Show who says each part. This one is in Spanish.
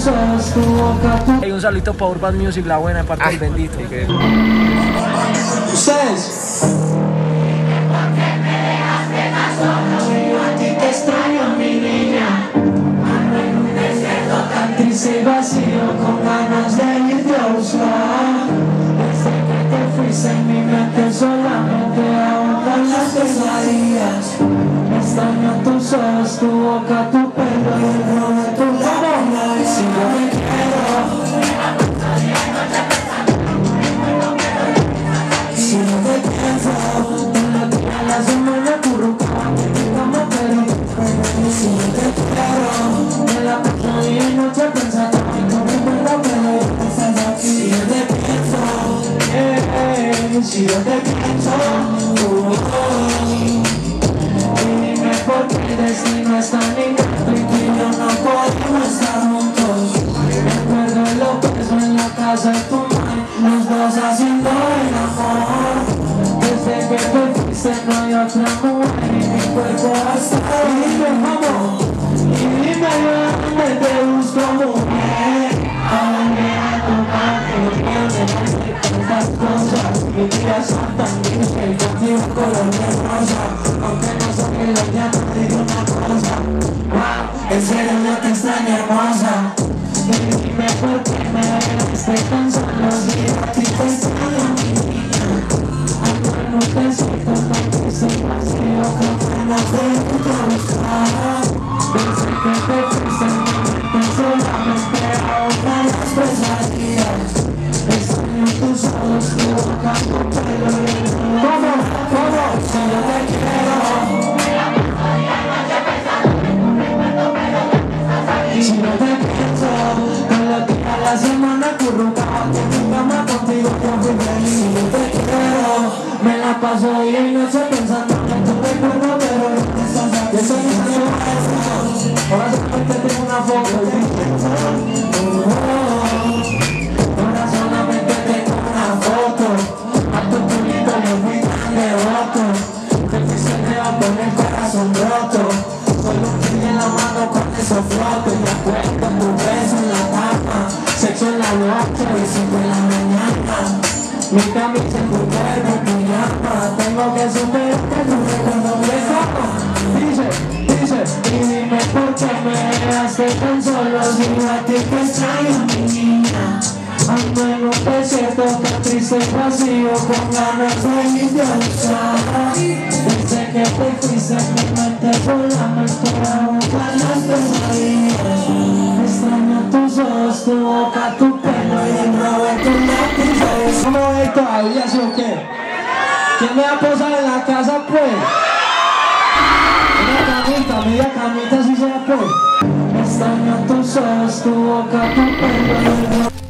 Speaker 1: tus ojos, tu boca, tu...
Speaker 2: Hay un saludito para Urban Music, la buena, de parte del bendito.
Speaker 1: Ustedes. Te extraño, mi niña. Ando en un desierto tan triste y vacío, con ganas de irte a buscar. Desde que te fuiste en mi mente solamente ahondan las pesadillas. Extraño tus ojos, tu boca, tu pelo y el rojo de tu boca. Si yo me quiero, si no te pienso, en la semana acurrucada en mi cama, pero si no te quiero, me la paso día y noche pensando en tu recuerdo, pero estás aquí. Si yo te pienso, si yo te pienso, y dime por qué el destino es tan ingrato y tú y yo no podemos estar juntos. Recuerdo lo peso en la casa de tu madre, los dos haciendo el amor. Desde que te fuiste no hay otra mujer y mi cuerpo hasta ahí. Dime cómo, y dime dónde te busco, mujer. Ahora tu madre, me tantas cosas. Mis días son tan lindos que contigo un color de rosa. Aunque no sé que lo ya te digo una cosa. Wow, en serio yo te extraño, hermosa. Dime por qué me dejaste tan solo si a ti te extraño, mi niña. Ando en un desierto tan triste y vacío, con ganas de irte a buscar. Desde que te fuiste en mi mente solamente ahogan las pesadillas. Extraño tus ojos, tu boca, tu pelo y el rojo. ¿Cómo? Si yo te quiero, si no te pienso, con los días a la semana acurrucado en mi cama contigo yo fui feliz. Si yo te quiero, me la paso día y noche pensando en tu recuerdo, pero no estás aquí. Eso es mi maestro, ahora solamente tengo una foto y ahora solamente tengo una foto. A tu culito yo fui tan devoto, te fuiste debajo con el corazón roto. Solo tiene la mano con eso floto y acuerdo tu beso en la cama, sexo en la noche y 5 en la mañana. Mi camisa en tu cuerpo, tu llama. Tengo que superarte, tu recuerdo me saco. Dice, y dime por qué me dejaste tan solo si a ti te extraño, mi niña. Ando en un desierto tan triste y vacío, con ganas de irte a buscar. Desde que te fuiste en mi mente solamente ahogan las pesadillas. Extraño tus ojos, tu boca, tu pelo y el rojo de tus lápices. ¿Cómo voy todavía, sí o qué? ¿Quién me va a posar en la casa, pues? Una camita, media camita, si sea, pues. Extraño tus ojos, tu boca, tu pelo y el rojo.